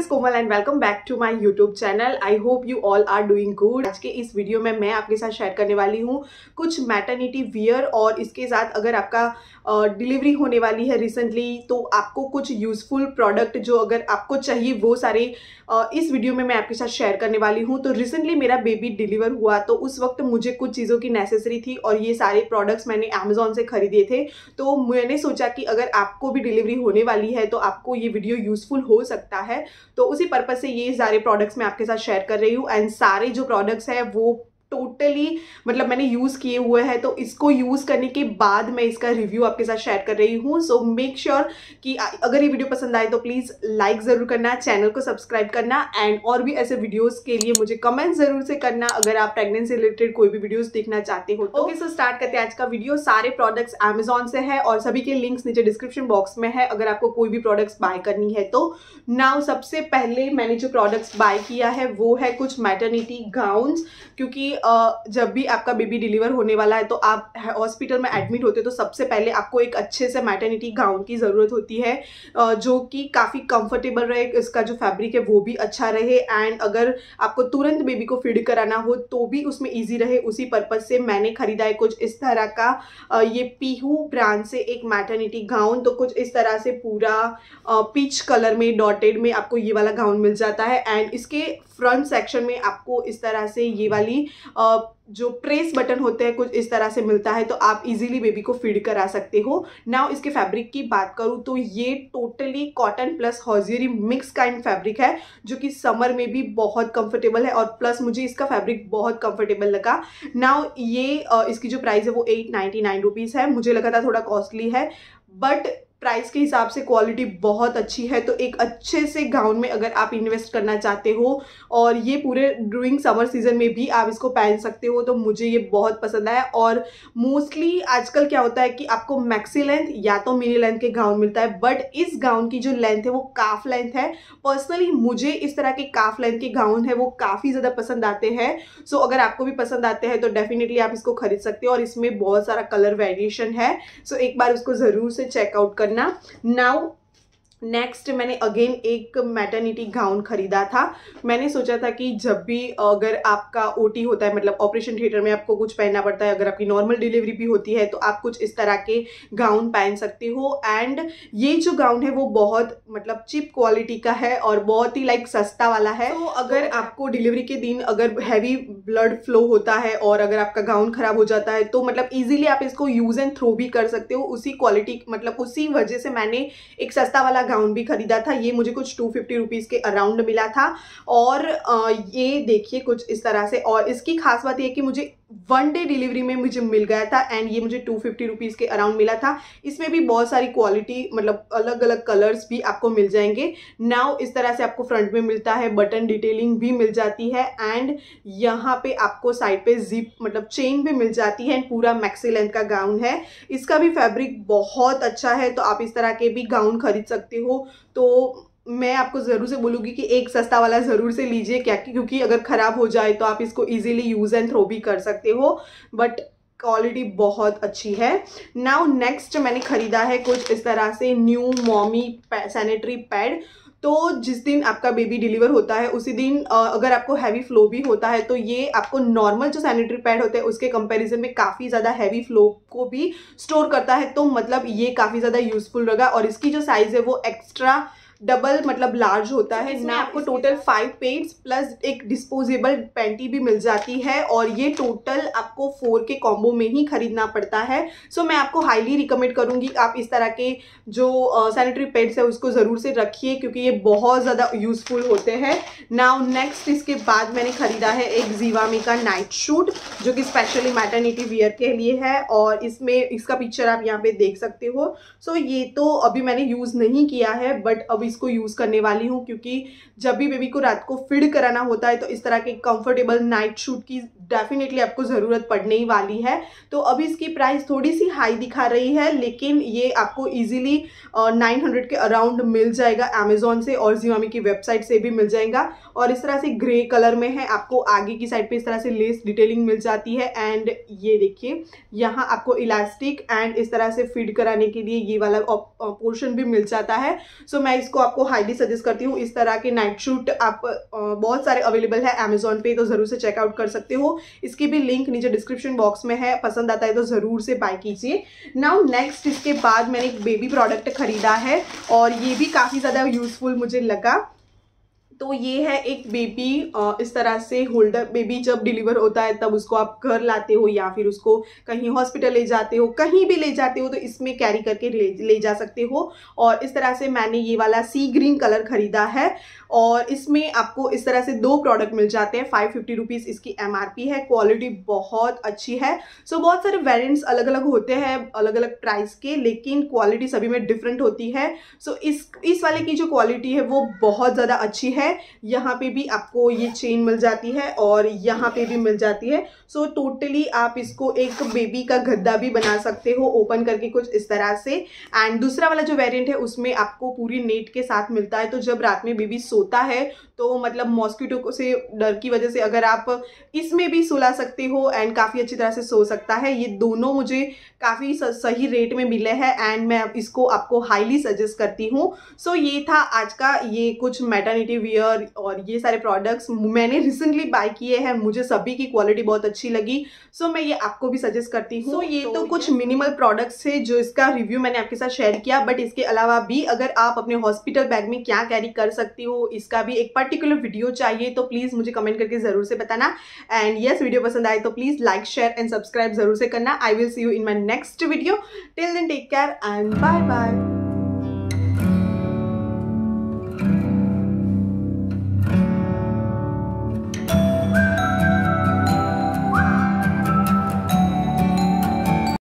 Komal and welcome back to my YouTube channel. I hope you all are doing good. आज के इस video में मैं आपके साथ शेयर करने वाली हूँ कुछ मैटरनिटी वियर और इसके साथ अगर आपका डिलीवरी होने वाली है रिसेंटली तो आपको कुछ यूजफुल प्रोडक्ट जो अगर आपको चाहिए वो सारे इस वीडियो में मैं आपके साथ शेयर करने वाली हूँ। तो रिसेंटली मेरा बेबी डिलीवर हुआ तो उस वक्त मुझे कुछ चीज़ों की नेसेसरी थी और ये सारे प्रोडक्ट्स मैंने अमेजोन से खरीदे थे। तो मैंने सोचा कि अगर आपको भी डिलीवरी होने वाली है तो आपको ये वीडियो यूजफुल हो सकता है, तो उसी पर्पज से ये सारे प्रोडक्ट्स मैं आपके साथ शेयर कर रही हूँ। एंड सारे जो प्रोडक्ट्स हैं वो टोटली मतलब मैंने यूज किए हुए हैं, तो इसको यूज करने के बाद मैं इसका रिव्यू आपके साथ शेयर कर रही हूँ। सो मेक श्योर कि अगर ये वीडियो पसंद आए तो प्लीज लाइक जरूर करना, चैनल को सब्सक्राइब करना एंड और भी ऐसे वीडियोस के लिए मुझे कमेंट जरूर से करना अगर आप प्रेगनेंसी रिलेटेड कोई भी वीडियोस देखना चाहते हो तो। ओके, सो स्टार्ट करते हैं आज का वीडियो। सारे प्रोडक्ट्स अमेजोन से है और सभी के लिंक्स नीचे डिस्क्रिप्शन बॉक्स में है अगर आपको कोई भी प्रोडक्ट्स बाय करनी है तो। नाउ सबसे पहले मैंने जो प्रोडक्ट्स बाय किया है वो है कुछ मैटरनिटी गाउन्स, क्योंकि जब भी आपका बेबी डिलीवर होने वाला है तो आप हॉस्पिटल में एडमिट होते हो तो सबसे पहले आपको एक अच्छे से मैटरनिटी गाउन की ज़रूरत होती है जो कि काफ़ी कंफर्टेबल रहे, इसका जो फैब्रिक है वो भी अच्छा रहे एंड अगर आपको तुरंत बेबी को फीड कराना हो तो भी उसमें इजी रहे। उसी पर्पज से मैंने खरीदा है कुछ इस तरह का ये पीहू ब्रांड से एक मैटरनिटी गाउन। तो कुछ इस तरह से पूरा पीच कलर में डॉटेड में आपको ये वाला गाउन मिल जाता है एंड इसके फ्रंट सेक्शन में आपको इस तरह से ये वाली जो प्रेस बटन होते हैं कुछ इस तरह से मिलता है, तो आप इजीली बेबी को फीड करा सकते हो। नाउ इसके फैब्रिक की बात करूँ तो ये totally cotton plus hosiery mix kind fabric है जो कि समर में भी बहुत कंफर्टेबल है और प्लस मुझे इसका फैब्रिक बहुत कंफर्टेबल लगा। नाउ ये इसकी जो प्राइस है वो 899 रुपीज़ है। मुझे लगा था थोड़ा कॉस्टली है बट प्राइस के हिसाब से क्वालिटी बहुत अच्छी है। तो एक अच्छे से गाउन में अगर आप इन्वेस्ट करना चाहते हो और ये पूरे ड्यूरिंग समर सीजन में भी आप इसको पहन सकते हो तो मुझे ये बहुत पसंद आया। और मोस्टली आजकल क्या होता है कि आपको मैक्सी लेंथ या तो मिनी लेंथ के गाउन मिलता है, बट इस गाउन की जो लेंथ है वो काफ लेंथ है। पर्सनली मुझे इस तरह के काफ लेंथ के गाउन है वो काफ़ी ज़्यादा पसंद आते हैं। सो अगर आपको भी पसंद आते हैं तो डेफिनेटली आप इसको खरीद सकते हो और इसमें बहुत सारा कलर वेरिएशन है। सो एक बार उसको ज़रूर से चेकआउट करना। नाउ नेक्स्ट मैंने अगेन एक मैटरनिटी गाउन खरीदा था। मैंने सोचा था कि जब भी अगर आपका ओटी होता है मतलब ऑपरेशन थिएटर में आपको कुछ पहनना पड़ता है, अगर आपकी नॉर्मल डिलीवरी भी होती है तो आप कुछ इस तरह के गाउन पहन सकते हो। एंड ये जो गाउन है वो बहुत मतलब चीप क्वालिटी का है और बहुत ही लाइक सस्ता वाला है। तो अगर आपको डिलीवरी के दिन अगर हैवी ब्लड फ्लो होता है और अगर आपका गाउन खराब हो जाता है तो मतलब ईजिली आप इसको यूज एंड थ्रो भी कर सकते हो। उसी क्वालिटी मतलब उसी वजह से मैंने एक सस्ता वाला गाउन भी खरीदा था। ये मुझे कुछ 250 रुपीज़ के अराउंड मिला था और ये देखिए कुछ इस तरह से। और इसकी खास बात ये कि मुझे 1 डे डिलीवरी में मुझे मिल गया था एंड ये मुझे 250 रुपीज़ के अराउंड मिला था। इसमें भी बहुत सारी क्वालिटी मतलब अलग अलग कलर्स भी आपको मिल जाएंगे। नाउ इस तरह से आपको फ्रंट में मिलता है, बटन डिटेलिंग भी मिल जाती है एंड यहाँ पे आपको साइड पे जिप मतलब चेन भी मिल जाती है। पूरा मैक्सी लेंथ का गाउन है। इसका भी फैब्रिक बहुत अच्छा है तो आप इस तरह के भी गाउन खरीद सकते हो। तो मैं आपको ज़रूर से बोलूँगी कि एक सस्ता वाला ज़रूर से लीजिए, क्या क्योंकि अगर ख़राब हो जाए तो आप इसको इजीली यूज़ एंड थ्रो भी कर सकते हो, बट क्वालिटी बहुत अच्छी है। नाउ नेक्स्ट मैंने ख़रीदा है कुछ इस तरह से न्यू मॉमी सैनिटरी पैड। तो जिस दिन आपका बेबी डिलीवर होता है उसी दिन अगर आपको हैवी फ्लो भी होता है तो ये आपको नॉर्मल जो सैनिटरी पैड होते हैं उसके कंपैरिजन में काफ़ी ज़्यादा हैवी फ्लो को भी स्टोर करता है। तो मतलब ये काफ़ी ज़्यादा यूजफुल रहेगा और इसकी जो साइज़ है वो एक्स्ट्रा डबल मतलब लार्ज होता है। इसमें आपको टोटल 5 पेड्स प्लस एक डिस्पोजेबल पैंटी भी मिल जाती है और ये टोटल आपको 4 के कॉम्बो में ही खरीदना पड़ता है। सो मैं आपको हाईली रिकमेंड करूंगी आप इस तरह के जो सैनिटरी पैड्स है उसको ज़रूर से रखिए क्योंकि ये बहुत ज़्यादा यूजफुल होते हैं। नाउ नेक्स्ट इसके बाद मैंने खरीदा है एक जीवामी का नाइट सूट जो कि स्पेशली मैटरनिटी वियर के लिए है और इसमें इसका पिक्चर आप यहाँ पे देख सकते हो। सो ये तो अभी मैंने यूज़ नहीं किया है बट अभी इसको यूज करने वाली हूँ क्योंकि जब भी बेबी को रात को फीड कराना होता है तो इस तरह के कंफर्टेबल नाइट सूट की डेफिनेटली आपको ज़रूरत पड़ने ही वाली है। तो अभी इसकी प्राइस थोड़ी सी हाई दिखा रही है लेकिन ये आपको इजीली 900 के अराउंड मिल जाएगा अमेजोन से और जिवामी की वेबसाइट से भी मिल जाएगा। और इस तरह से ग्रे कलर में है। आपको आगे की साइड पे इस तरह से लेस डिटेलिंग मिल जाती है एंड ये देखिए यहाँ आपको इलास्टिक एंड इस तरह से फीड कराने के लिए ये वाला पोर्शन भी मिल जाता है। सो मैं इसको इसको आपको हाईली सजेस्ट करती हूँ। इस तरह के नाइट शूट आप बहुत सारे अवेलेबल है अमेजोन पे, तो ज़रूर से चेकआउट कर सकते हो। इसकी भी लिंक नीचे डिस्क्रिप्शन बॉक्स में है, पसंद आता है तो ज़रूर से बाय कीजिए। नाउ नेक्स्ट, इसके बाद मैंने एक बेबी प्रोडक्ट खरीदा है और ये भी काफ़ी ज़्यादा यूज़फुल मुझे लगा। तो ये है एक बेबी, इस तरह से होल्डर। बेबी जब डिलीवर होता है तब उसको आप घर लाते हो या फिर उसको कहीं हॉस्पिटल ले जाते हो, कहीं भी ले जाते हो तो इसमें कैरी करके ले जा सकते हो। और इस तरह से मैंने ये वाला सी ग्रीन कलर खरीदा है और इसमें आपको इस तरह से 2 प्रोडक्ट मिल जाते हैं। 550 रुपीज़ इसकी MRP है। क्वालिटी बहुत अच्छी है। सो बहुत सारे वेरिएंट्स अलग अलग होते हैं, अलग अलग प्राइस के, लेकिन क्वालिटी सभी में डिफरेंट होती है। सो इस वाले की जो क्वालिटी है वो बहुत ज़्यादा अच्छी है। यहाँ पे भी आपको ये चेन मिल जाती है और यहाँ पे भी मिल जाती है। सो टोटली आप इसको एक बेबी का गद्दा भी बना सकते हो ओपन करके कुछ इस तरह से। एंड दूसरा वाला जो वेरिएंट है उसमें आपको पूरी नेट के साथ मिलता है। तो जब रात में बेबी सोता है तो मतलब मॉस्किटो से डर की वजह से अगर आप इसमें भी सुला सकते हो एंड काफ़ी अच्छी तरह से सो सकता है। ये दोनों मुझे काफ़ी सही रेट में मिले हैं एंड मैं इसको आपको हाईली सजेस्ट करती हूँ। सो ये था आज का ये कुछ मैटरनिटी वियर और ये सारे प्रोडक्ट्स मैंने रिसेंटली बाय किए हैं। मुझे सभी की क्वालिटी बहुत अच्छी लगी। सो मैं ये आपको भी सजेस्ट करती हूँ। ये तो कुछ मिनिमल प्रोडक्ट्स थे जो इसका रिव्यू मैंने आपके साथ शेयर किया। बट इसके अलावा भी अगर आप अपने हॉस्पिटल बैग में क्या कैरी कर सकती हो, इसका भी एक पर्टिकुलर वीडियो चाहिए तो प्लीज़ मुझे कमेंट करके ज़रूर से बताना। एंड यस, वीडियो पसंद आए तो please like, share and subscribe ज़रूर से करना। I will see you in my next video. Till then take care and bye bye.